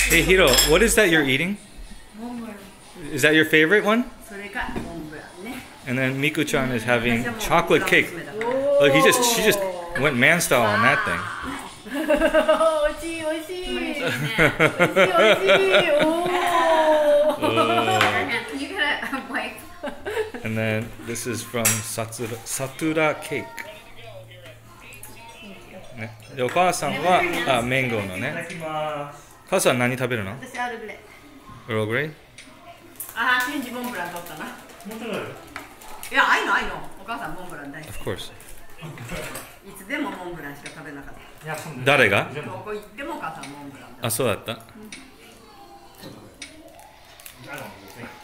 Hey Hiro, what is that you're eating? Is that your favorite one? それがモンブランね。 And then Miku-chan is having chocolate cake. Look, she just went man style on that thing. 美味しい美味しい。美味しい美味しい。おお。You gotta wipe. And then this is from Satura Cake. ね、でお母さんはメンゴーのね。母さん何食べるの？ 私アールグレイ。 エログレイ？ ああ、チェンジモンブラン取ったな。いや、愛の愛の。お母さんモンブラン大好き。 Of course. いつでもモンブランしか食べなかった。 誰が？ どこ行ってもお母さんモンブラン。 あ、そうだった。